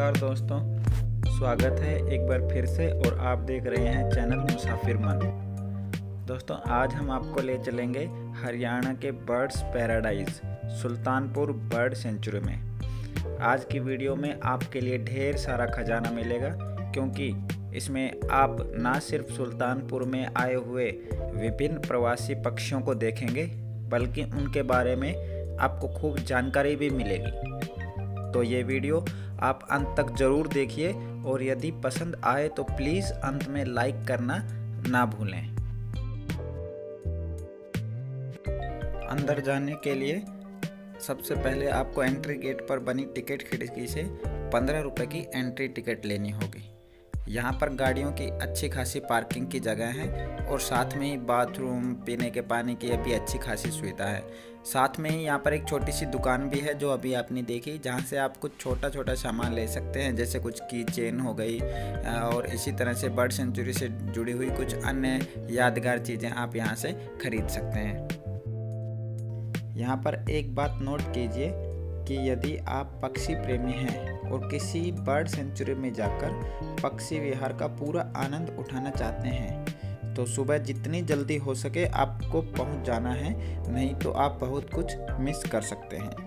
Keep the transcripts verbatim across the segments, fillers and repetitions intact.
नमस्कार दोस्तों, स्वागत है एक बार फिर से और आप देख रहे हैं चैनल मुसाफिर मन। दोस्तों आज हम आपको ले चलेंगे हरियाणा के birds paradise Sultanpur bird sanctuary में। आज की वीडियो में आपके लिए ढेर सारा खजाना मिलेगा, क्योंकि इसमें आप ना सिर्फ सुल्तानपुर में आए हुए विभिन्न प्रवासी पक्षियों को देखेंगे, बल्कि उनके बारे में आपको खूब जानकारी भी मिलेगी। तो ये वीडियो आप अंत तक ज़रूर देखिए और यदि पसंद आए तो प्लीज़ अंत में लाइक करना ना भूलें। अंदर जाने के लिए सबसे पहले आपको एंट्री गेट पर बनी टिकट खिड़की से पंद्रह रुपये की एंट्री टिकट लेनी होगी। यहाँ पर गाड़ियों की अच्छी खासी पार्किंग की जगह है और साथ में ही बाथरूम, पीने के पानी की भी अच्छी खासी सुविधा है। साथ में ही यहाँ पर एक छोटी सी दुकान भी है जो अभी आपने देखी, जहाँ से आप कुछ छोटा छोटा सामान ले सकते हैं, जैसे कुछ की चेन हो गई और इसी तरह से बर्ड सेंचुरी से जुड़ी हुई कुछ अन्य यादगार चीज़ें आप यहाँ से खरीद सकते हैं। यहाँ पर एक बात नोट कीजिए कि यदि आप पक्षी प्रेमी हैं और किसी बर्ड सेंचुरी में जाकर पक्षी विहार का पूरा आनंद उठाना चाहते हैं तो सुबह जितनी जल्दी हो सके आपको पहुंच जाना है, नहीं तो आप बहुत कुछ मिस कर सकते हैं।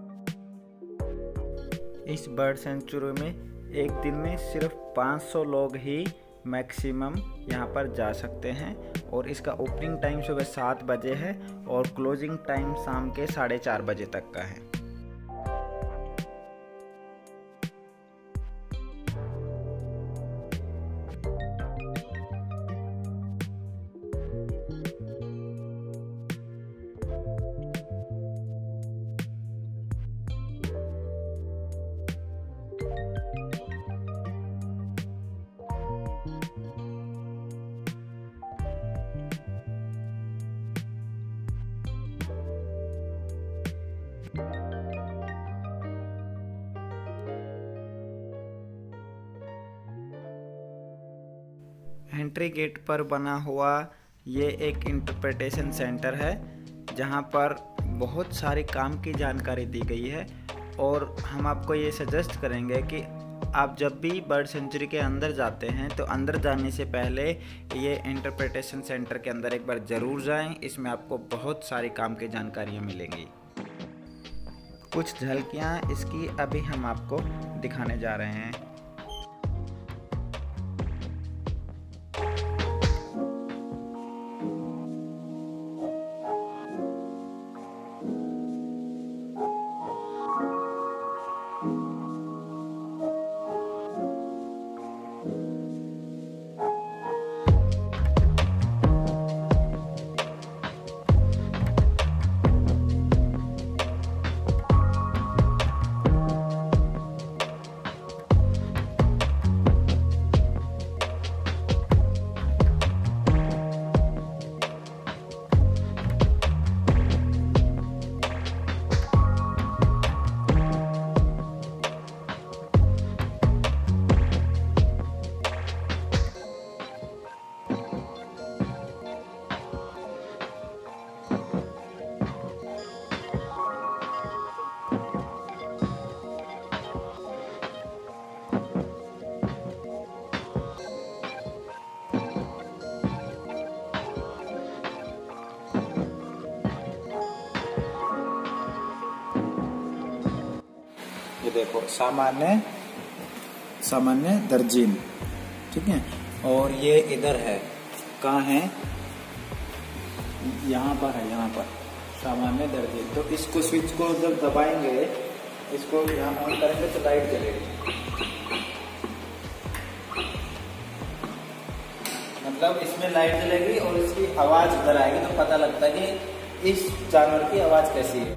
इस बर्ड सेंचुरी में एक दिन में सिर्फ पाँच सौ लोग ही मैक्सिमम यहाँ पर जा सकते हैं और इसका ओपनिंग टाइम सुबह सात बजे है और क्लोजिंग टाइम शाम के साढ़े चार बजे तक का है। एंट्री गेट पर बना हुआ ये एक इंटरप्रिटेशन सेंटर है, जहाँ पर बहुत सारे काम की जानकारी दी गई है और हम आपको ये सजेस्ट करेंगे कि आप जब भी बर्ड सेंचुरी के अंदर जाते हैं तो अंदर जाने से पहले ये इंटरप्रिटेशन सेंटर के अंदर एक बार ज़रूर जाएं। इसमें आपको बहुत सारी काम की जानकारियाँ मिलेंगी। कुछ झलकियाँ इसकी अभी हम आपको दिखाने जा रहे हैं। ये देखो सामान्य सामान्य दर्जीन, ठीक है। और ये इधर है, कहाँ है, यहाँ पर है, यहाँ पर सामान्य दर्जीन। तो इसको स्विच को जब दबाएंगे, इसको यहाँ ऑन करेंगे तो लाइट जलेगी, मतलब इसमें लाइट जलेगी और इसकी आवाज इधर आएगी तो पता लगता है कि इस जानवर की आवाज कैसी है।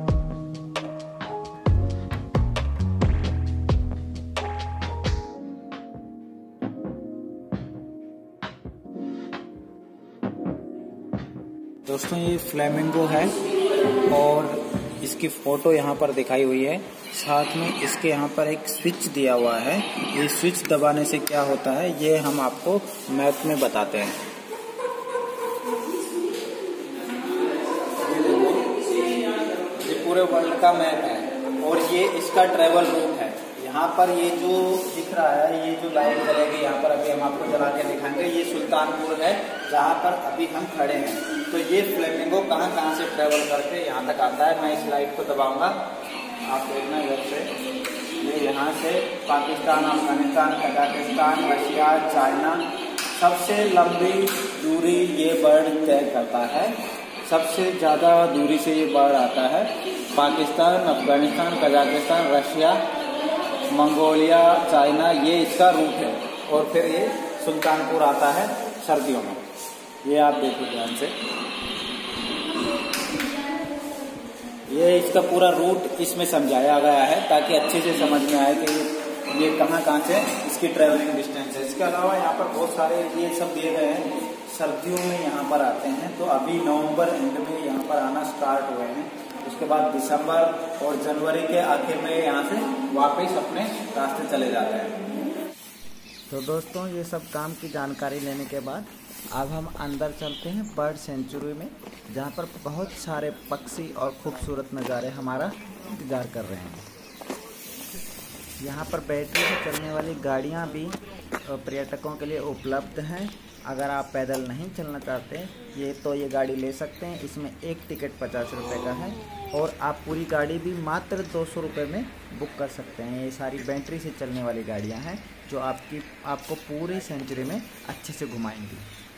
दोस्तों ये फ्लेमिंगो है और इसकी फोटो यहाँ पर दिखाई हुई है। साथ में इसके यहाँ पर एक स्विच दिया हुआ है। ये स्विच दबाने से क्या होता है ये हम आपको मैप में बताते हैं। ये पूरे वर्ल्ड का मैप है और ये इसका ट्रैवल रूट है। यहाँ पर ये जो दिख रहा है, ये जो लाइट जलेगी यहाँ पर, अभी हम आपको जला के दिखाएंगे। ये सुल्तानपुर है जहाँ पर अभी हम खड़े हैं। तो ये फ्लेमिंगो कहाँ कहाँ से ट्रेवल करके यहाँ तक आता है। मैं इस लाइट को दबाऊंगा, आप देखना इधर से। ये यहाँ से Pakistan, Afghanistan, Kazakhstan, Russia, China, सबसे लंबी दूरी ये बर्ड तय करता है। सबसे ज़्यादा दूरी से ये बर्ड आता है। Pakistan, Afghanistan, Kazakhstan, Russia, Mongolia, China, ये इसका रूट है। और फिर ये सुल्तानपुर आता है सर्दियों में। ये आप देखो ध्यान से, ये इसका पूरा रूट इसमें समझाया गया है ताकि अच्छे से समझ में आए कि ये कहाँ कहाँ से इसकी ट्रेवलिंग डिस्टेंस है। इसके अलावा यहाँ पर बहुत सारे ये सब दिए गए हैं, सर्दियों में यहाँ पर आते हैं। तो अभी नवंबर एंड में यहाँ पर आना स्टार्ट हुए हैं। उसके बाद दिसंबर और जनवरी के आखिर में यहाँ से वापस अपने रास्ते चले जाते हैं। तो दोस्तों, ये सब काम की जानकारी लेने के बाद अब हम अंदर चलते हैं बर्ड सेंचुरी में, जहाँ पर बहुत सारे पक्षी और खूबसूरत नज़ारे हमारा इंतजार कर रहे हैं। यहाँ पर बैटरी से चलने वाली गाड़ियाँ भी पर्यटकों के लिए उपलब्ध हैं। अगर आप पैदल नहीं चलना चाहते ये तो ये गाड़ी ले सकते हैं। इसमें एक टिकट पचास रुपये का है और आप पूरी गाड़ी भी मात्र दो सौ रुपये में बुक कर सकते हैं। ये सारी बैटरी से चलने वाली गाड़ियाँ हैं जो आपकी आपको पूरी सेंचुरी में अच्छे से घुमाएंगी।